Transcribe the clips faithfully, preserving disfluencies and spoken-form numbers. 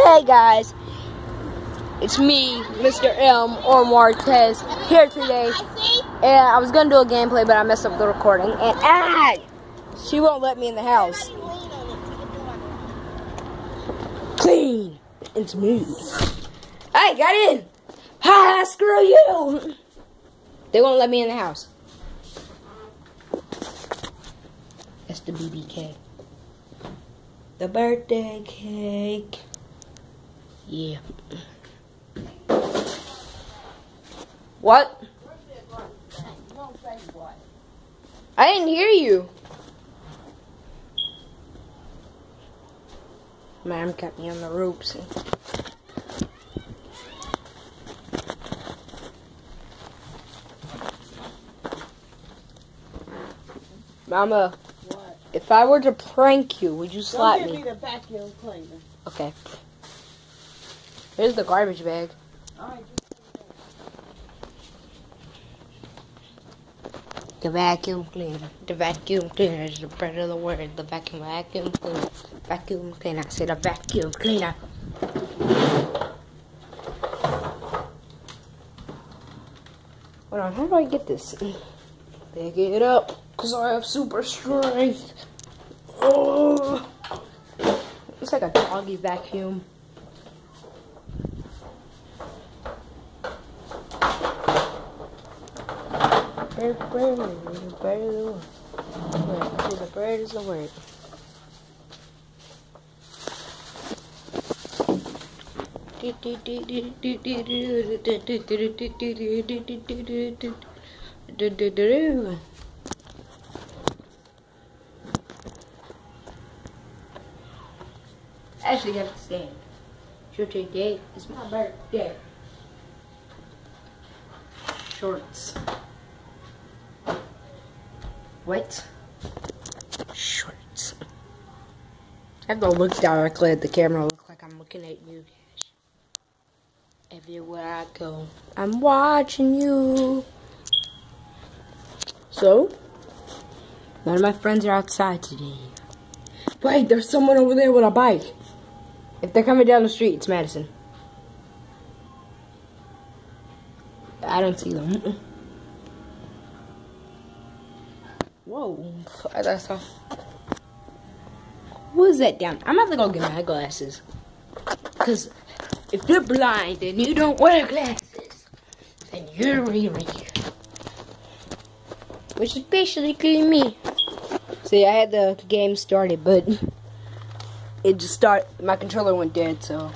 Hey guys, it's me, Mister M or Marquez, here today, and I was gonna do a gameplay, but I messed up the recording, and ah, she won't let me in the house. Clean and smooth. Hey, got in. Ha! Screw you. They won't let me in the house. That's the B B K. The birthday cake. Yeah. What? I didn't hear you. Mom got me on the ropes. Mama, what? If I were to prank you, would you slap me? Don't give me the vacuum cleaner. Okay. Here's the garbage bag. All right. The vacuum cleaner. The vacuum cleaner is the bread of the word. The vacuum, vacuum cleaner. Vacuum cleaner. I said a vacuum cleaner. Hold on, how do I get this? Pick it up, because I have super strength. Oh. It's like a doggy vacuum. Bird, bird, bird, bird is the word. The bird is the word. Actually, you have to stand. Sure, today is my birthday. Shorts. What? Shorts. I have to look directly at the camera. Look like I'm looking at you guys. Everywhere I go, I'm watching you. So, none of my friends are outside today. Wait, there's someone over there with a bike. If they're coming down the street, it's Madison. I don't see them. Whoa, that's all. What is that down? I'm about to go get my glasses. Because if you're blind and you don't wear glasses, then you're really. Which is basically me. See, I had the game started, but it just started. My controller went dead, so.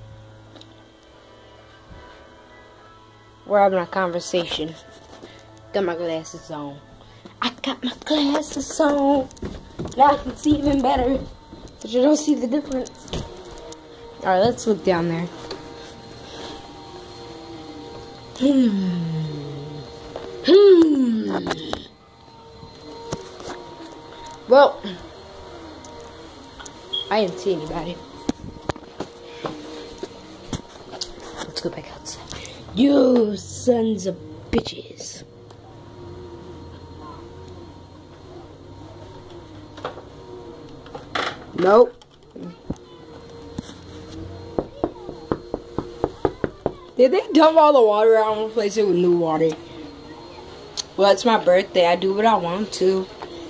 We're having a conversation. Got my glasses on. I got my glasses on. Now I can see even better. But you don't see the difference. Alright, let's look down there. Hmm. Hmm. Well, I didn't see anybody. Let's go back outside. You sons of bitches. Nope. Did they dump all the water out and replace it with new water? Well, it's my birthday. I do what I want to.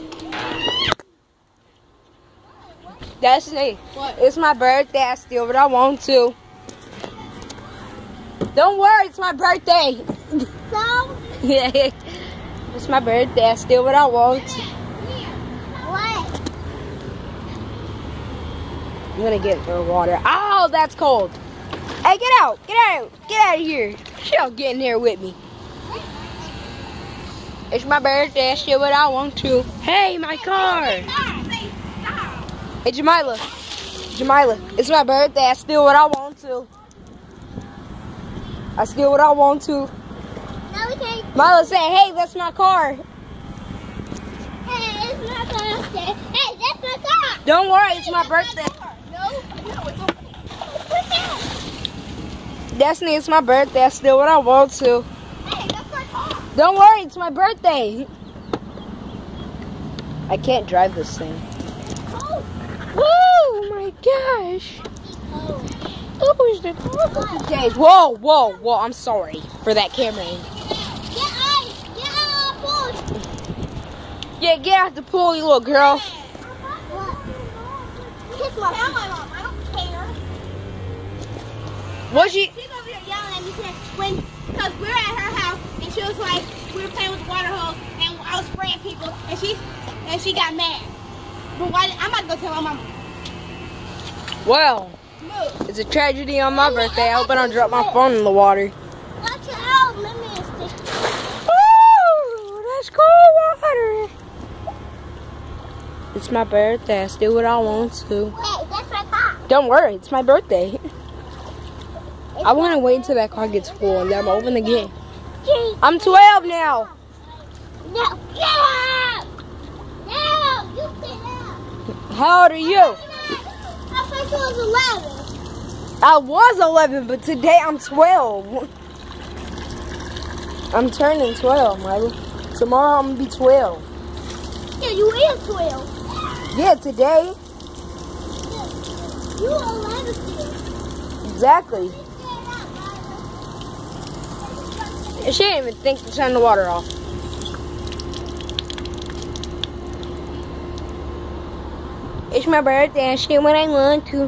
Destiny, what? It's my birthday. I steal what I want to. Don't worry, it's my birthday. So? Yeah, it's my birthday. I steal what I want to. What? I'm gonna get her water. Oh, that's cold. Hey, get out! Get out! Get out of here! She'll get in here with me. It's my birthday. I steal what I want to. Hey, my car! Hey, Jamila. Jamila, it's my birthday. I steal what I want to. I steal what I want to. No, we can't. Milo said, hey, that's my car. Hey, it's my birthday. Hey, that's my car. Don't worry, it's hey, my birthday. My no, no, it's okay. Put down. Destiny, it's my birthday. I steal what I want to. Hey, that's my car. Don't worry, it's my birthday. I can't drive this thing. Oh. Woo! My gosh. Oh. changed it. Days. Whoa, whoa, whoa. I'm sorry for that camera. Get out! Get out of the pool! Yeah, get out the pool, you little girl. What? Kiss my mom. I don't care. Was she? She's over here yelling at me today when, because we were at her house and she was like, we were playing with the water hose and I was spraying people and she and she got mad. But why? I'm about to go tell my mama. Well, Move. it's a tragedy on my birthday. I hope I don't drop my phone in the water. Watch it out. Let me stick. Ooh, that's cold water. It's my birthday. I still what I want to. Wait, that's my car. Don't worry, it's my birthday. I want to wait until that car gets full and then I'm open the gate. I'm twelve now. No, get out! No, you get out. How old are you? I thought you was eleven. I was eleven, but today I'm twelve. I'm turning twelve, Michael. Tomorrow I'm going to be twelve. Yeah, you is twelve. Yeah, today. You are eleven still. Exactly. And she didn't even think to turn the water off. It's my birthday and shit when I want to.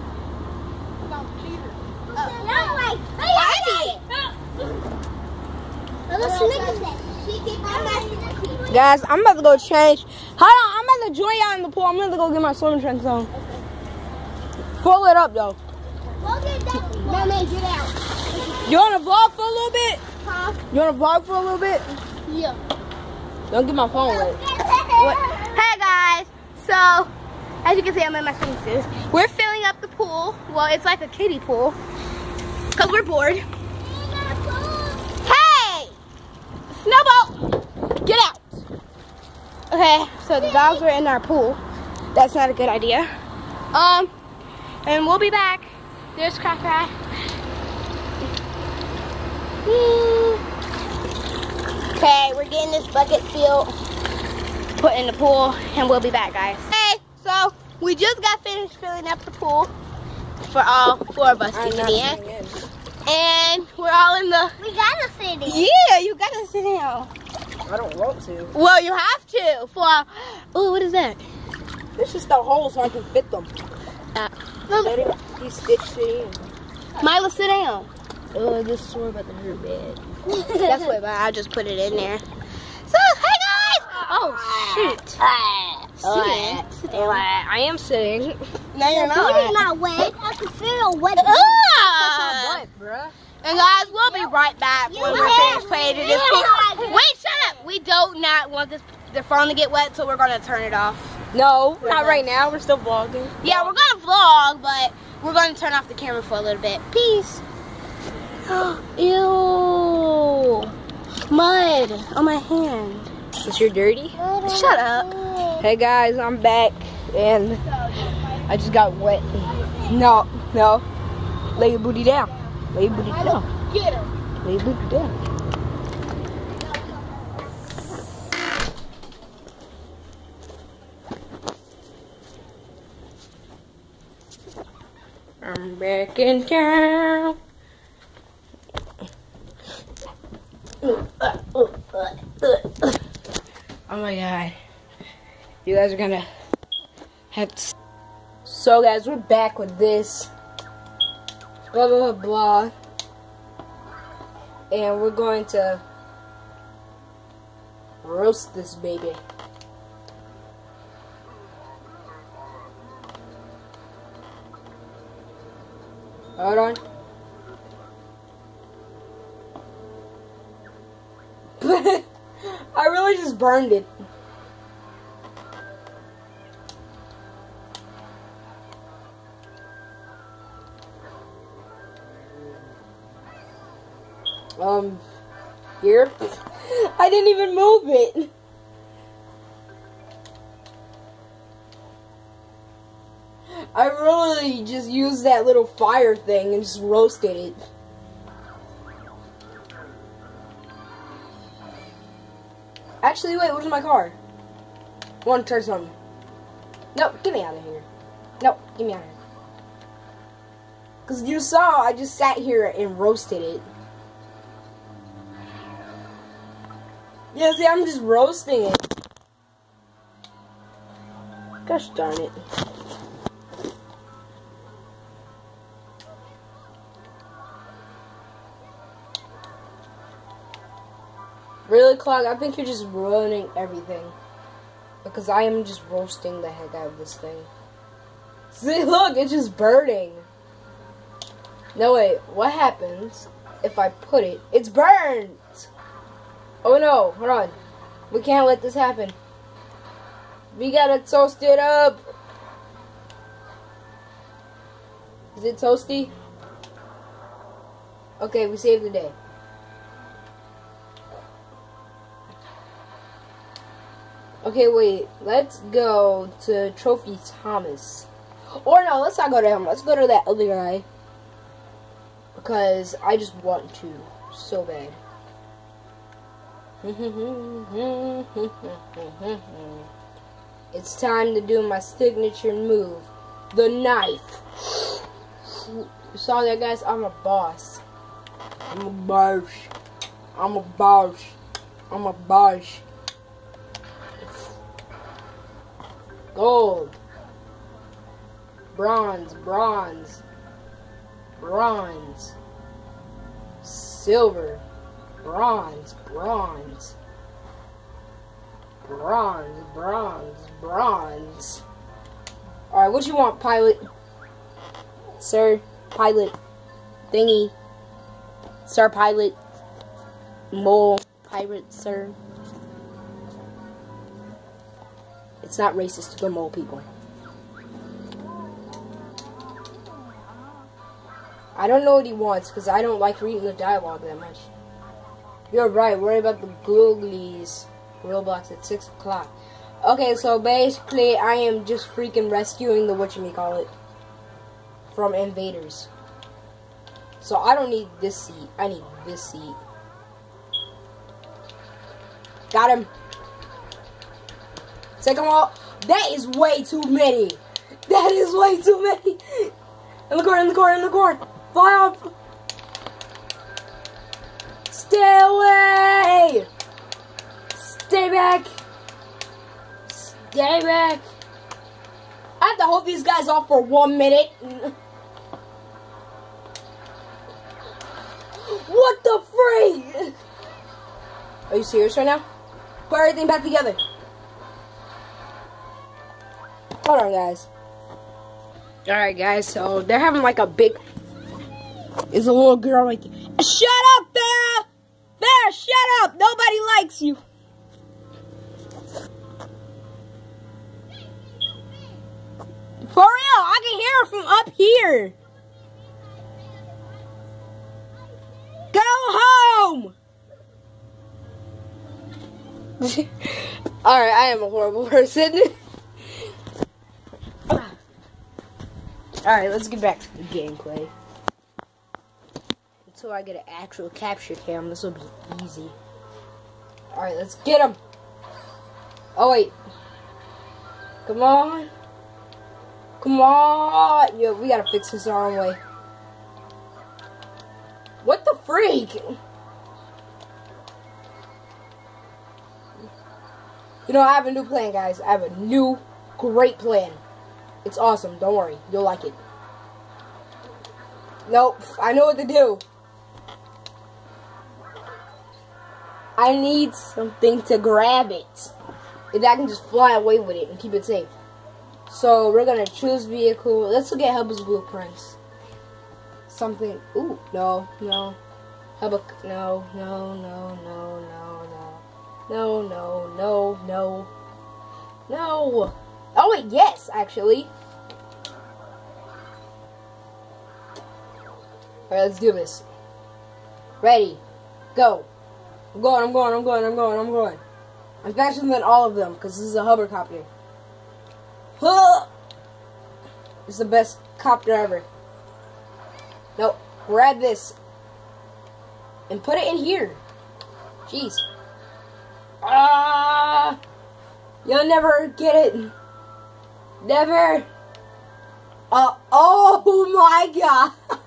Guys, I'm about to go change. Hold on, I'm about to join y'all in the pool. I'm going to go get my swimming trunks on. Pull it up though. No, man, get out. You want to vlog for a little bit? Huh? You want to vlog for a little bit? Yeah. Don't get my phone wet. Hey guys, so as you can see, I'm in my swimming suit. We're filling up the pool. Well, it's like a kiddie pool because we're bored. Hey, Snowball, get out. Okay, so the dogs are in our pool. That's not a good idea. Um, and we'll be back. There's Crack Crack. Okay, we're getting this bucket filled, put in the pool, and we'll be back, guys. Hey, so we just got finished filling up the pool for all four of us to get in. in. And we're all in the... We gotta sit in. Yeah, you gotta sit down. I don't want to. Well, you have to for... Oh, what is that? It's just a hole so I can fit them. Uh, You stitched it in. Mila, sit down. Oh, this is sore about to hurt bad. That's what, but I'll just put it in there. So, hey guys! Oh, shoot. Sit down. Sit down. I am sitting. No, you're not. Booty's not wet. I can feel wet. Ah! Butt, bruh. And guys, we'll be right back when we're finished playing in this pool. Wait, shut up! We don't not want this the phone to get wet, so we're gonna turn it off. No, not right now. We're still vlogging. Yeah, we're gonna vlog, but we're gonna turn off the camera for a little bit. Peace. Ew. Mud on my hand. Is your dirty? Shut up. Hey guys, I'm back and I just got wet. No, no. Lay your booty down. Lay your booty down. Get her. Lay your booty down. I'm back in town. Oh my god. You guys are gonna have to. So guys, we're back with this. Blah blah blah blah. And we're going to roast this baby. Hold on. I really just burned it. Um, here. I didn't even move it. I really just used that little fire thing and just roasted it. Actually, wait, where's my car? I want to turn something. Nope, get me out of here. Nope, get me out of here. Because you saw, I just sat here and roasted it. Yeah, see, I'm just roasting it. Gosh darn it. Really, Clog? I think you're just ruining everything. Because I am just roasting the heck out of this thing. See, look, it's just burning. No, wait, what happens if I put it? It's burned! Oh no, hold on. We can't let this happen. We gotta toast it up. Is it toasty? Okay, we saved the day. Okay, wait. Let's go to Trophy Thomas. Or no, let's not go to him. Let's go to that other guy. Because I just want to so bad. It's time to do my signature move. The knife. You saw that, guys? I'm a boss. I'm a boss. I'm a boss. I'm a boss. Gold. Bronze. Bronze. Bronze. Silver. Bronze. Bronze. Bronze. Bronze. Bronze. Alright, what you want, pilot? Sir, pilot. Thingy. Sir, pilot. Mole. Pirate, sir. It's not racist to go mole people. I don't know what he wants because I don't like reading the dialogue that much. You're right, worry about the Googlies. Roblox at six o'clock. Okay, so basically I am just freaking rescuing the whatchamacallit from invaders. So I don't need this seat. I need this seat. Got him. Take them all. That is way too many. That is way too many. In the corner, in the corner, in the corner. Fly off. Stay away. Stay back. Stay back. I have to hold these guys off for one minute. What the freak? Are you serious right now? Put everything back together. Hold on, guys. Alright, guys, so they're having like a big... There's a little girl right there. Shut up, Farrah! Farrah, shut up! Nobody likes you. For real, I can hear her from up here. Go home! Alright, I am a horrible person. Alright, let's get back to the gameplay. Until I get an actual capture cam, this will be easy. Alright, let's get him! Oh, wait. Come on. Come on! Yo, we gotta fix this our own way. What the freak? You know, I have a new plan, guys. I have a new, great plan. It's awesome. Don't worry. You'll like it. Nope. I know what to do. I need something to grab it. And I can just fly away with it and keep it safe. So, we're going to choose vehicle. Let's look at Hubba's blueprints. Something. Ooh. No. No. Hubba. No. No. No. No. No. No. No. No. No. No. No. Oh, wait. Yes, actually. Alright, let's do this. Ready. Go. I'm going, I'm going, I'm going, I'm going, I'm going. I'm faster than all of them, because this is a hovercopter. Huh! It's the best copter ever. Nope. Grab this. And put it in here. Jeez. Ah! You'll never get it. Never. Uh, oh my god.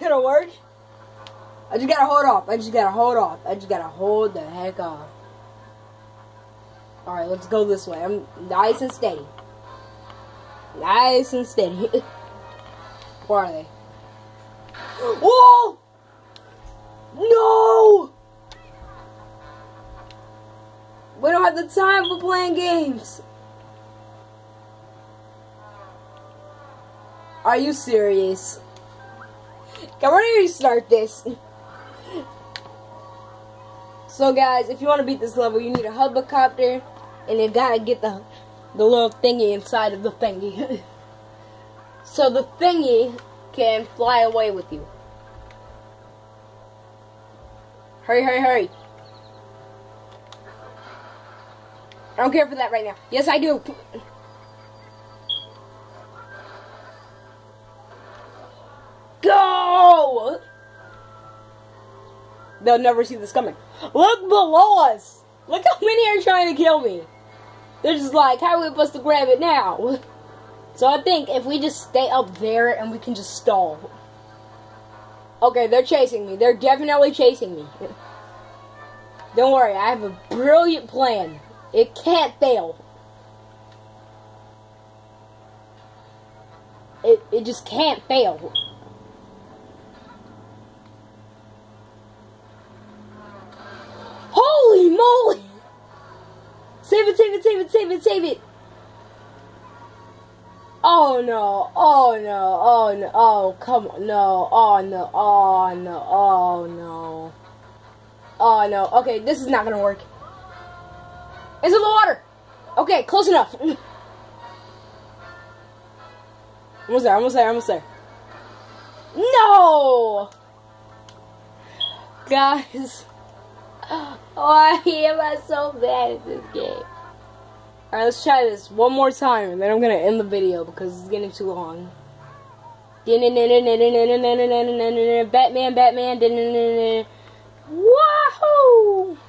gonna work. I just gotta hold off. I just gotta hold off. I just gotta hold the heck off. Alright, let's go this way. I'm nice and steady. Nice and steady. Where are they? Whoa! No! We don't have the time for playing games. Are you serious? Come on, here, restart this. So guys, if you want to beat this level, you need a helicopter, and you gotta get the the little thingy inside of the thingy. So the thingy can fly away with you. Hurry, hurry, hurry. I don't care for that right now. Yes, I do. Go! They'll never see this coming. Look below us. Look how many are trying to kill me. They're just like, how are we supposed to grab it now? So I think if we just stay up there and we can just stall. Okay, they're chasing me. They're definitely chasing me. Don't worry, I have a brilliant plan. It can't fail. It, it just can't fail. Holy moly! Save it, save it, save it, save it, save it! Oh no, oh no, oh no, oh come on, no, oh no, oh no, oh no. Oh no, okay, this is not gonna work. It's in the water! Okay, close enough. Almost there, almost there, almost there. No! Guys. Why am I so bad at this game? Alright, let's try this one more time, and then I'm gonna end the video because it's getting too long. Batman, Batman. Wahoo!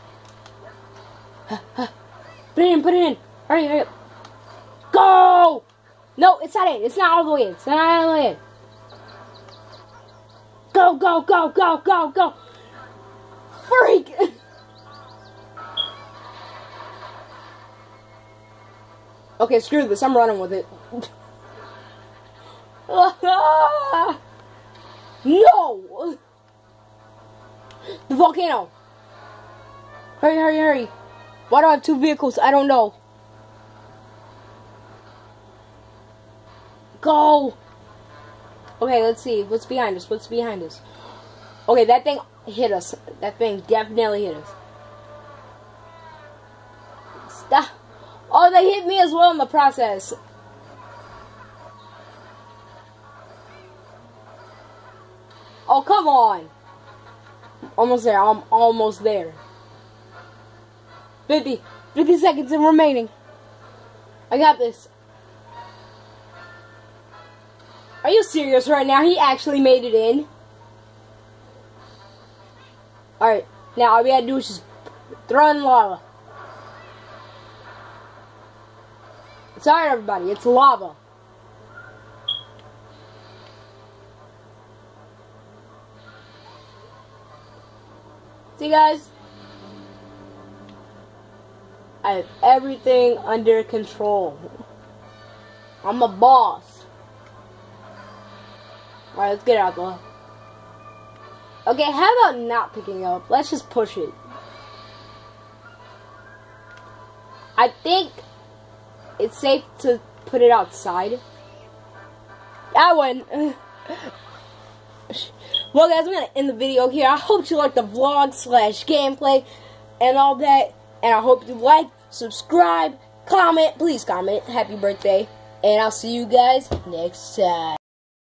Put it in, put it in. Hurry, hurry up. Go! No, it's not in. It's not all the way in. It's not all the way in. Go, go, go, go, go, go. Freak! Okay, screw this. I'm running with it. No! The volcano. Hurry, hurry, hurry. Why do I have two vehicles? I don't know. Go! Okay, let's see. What's behind us? What's behind us? Okay, that thing hit us. That thing definitely hit us. Stop. Oh, they hit me as well in the process. Oh, come on. Almost there. I'm almost there. fifty. fifty seconds in remaining. I got this. Are you serious right now? He actually made it in. Alright. Now, all we gotta do is just throw in lava. It's alright, everybody. It's lava. See, guys? I have everything under control. I'm a boss. Alright, let's get out there. Okay, how about not picking up? Let's just push it. I think it's safe to put it outside. I win. Well, guys, I'm going to end the video here. I hope you liked the vlog slash gameplay and all that. And I hope you like, subscribe, comment. Please comment. Happy birthday. And I'll see you guys next time.